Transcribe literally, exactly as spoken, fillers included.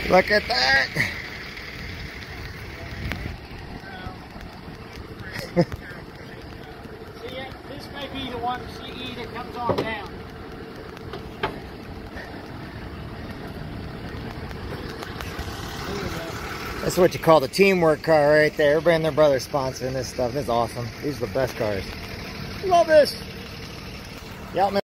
Look at that. See, this may be the one C E that comes on down. That's what you call the teamwork car right there. Everybody and their brother sponsoring this stuff. This is awesome. These are the best cars. Love this. Y'all